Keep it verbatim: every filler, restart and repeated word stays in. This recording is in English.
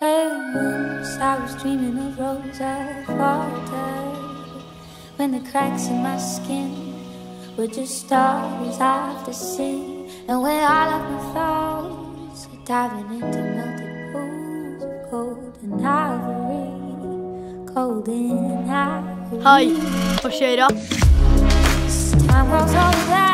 Once I was dreaming of roses water, when the cracks in my skin were just stars I've to see, and when all of my thoughts are diving into melted pools of golden ivory, golden ivory. Hej, vad kör då? Time rolls over.